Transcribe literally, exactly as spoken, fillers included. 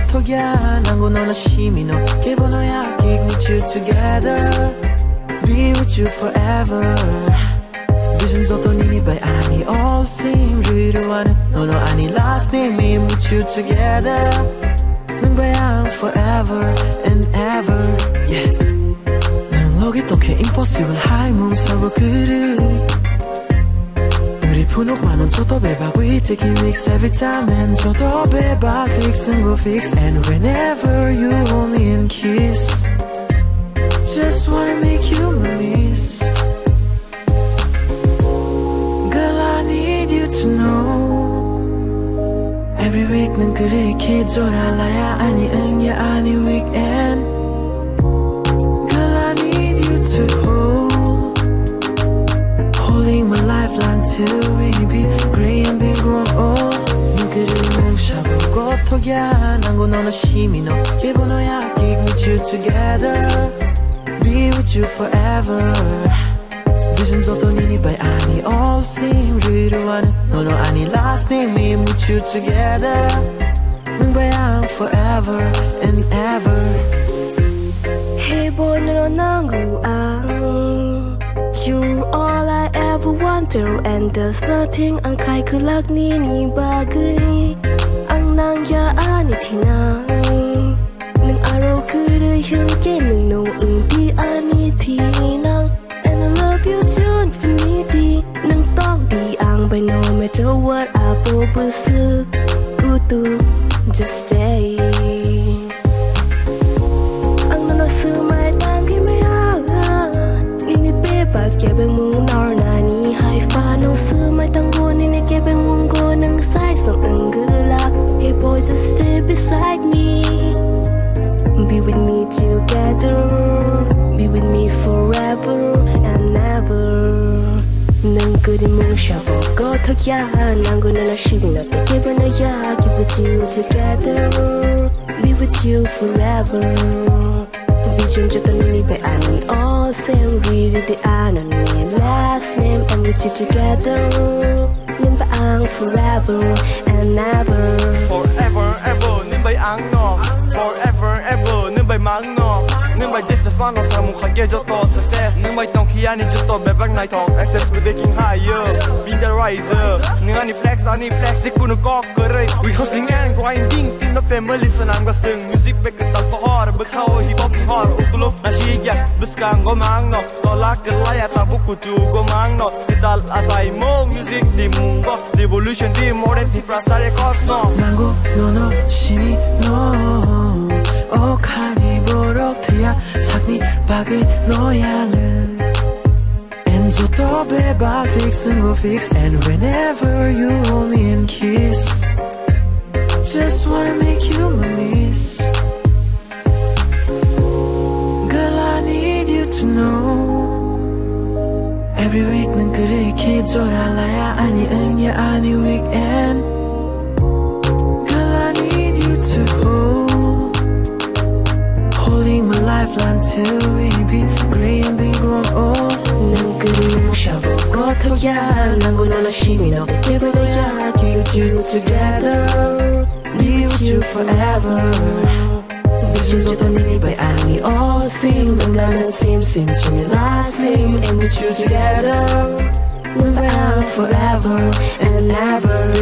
고토야 난고 너나 시미노 기분어야 Keep me two together Be with you forever Visions of Tonini by Annie all seem really one No no Annie last name me with you together Nang bayang forever and ever Yeah Nang logi toke impossible high moon sawa kuru 우리 분홍 많은 저도 배박 We taking risks every time And 저도 배박 clicks and go fix And whenever you hold me and kiss Just wanna make you my miss Girl I need you to know Every week 난 그래 기절할라야 아니 응야 아니 weekend Girl I need you to hold Holding my lifeline till we be gray and be grown old 눈길을 뭉쳐보고 톡야 난고 너나 시미노 기분어야 Keep me two together Be with you forever Visions of Tonini by Annie all seem really one No no Annie last name me with you together Nang bayang forever and ever Hey boy no nangu ang You're all I ever wanted And there's nothing ang kai kulak ni ni bagay Ang nang ya ani tinang Nang araw kuray hangke nang no ang di ani tinang And I love you to infinity Nang tong di ang by no matter what Apo busuk kutu just stay Ang nano sumay tangki may aga Nini bebak kebeng mong nar nani Hai fa nong sumay tanggo Nini kebeng mong go nang say song ang gulak Hey boy just stay beside me Be with me together Be with me forever and ever Nang kuri mong shabo go tokya Nang guna na shibin no te keba no ya Keep with you together Be with you forever Vision jato nini by Annie all same Really the anani last name And with you together Nimba ang forever and ever Forever ever nimba ang no Forever ever nimba mang no Nimba disafan no sa mukha ke jato success Nimba tong kiani jato bebang nai tong Access with taking higher Be the riser Ninga ni flex ani flex di kuno kok kere We hustling and grinding Team the family sanang ga sing Music back at the heart Bekau hip hop hard Utulo na shigya Buskang go mang no Tolak kelaya tabuku tu go mang no Dital asai mo music di mungo Revolution di modern Tiprasa records no 난고 너너 시미 너 오카니 보록트야 sakni bagay noyalı Enzo tobe baklik single fix And whenever you hold me and kiss Just wanna make you my miss Girl I need you to know Every week 난 그래 기절할라야 아니 응야 아니 weekend Girl I need you to hold Holding my lifeline till we be gray and be grown old 난 그리 뭉쳐보고 토야 난 고나나 시미노 기분어야 Keep you together Be with you forever Visions of Tonini by Annie all seem 난 가는 team seem to your last name And with you together Nang bayang forever and ever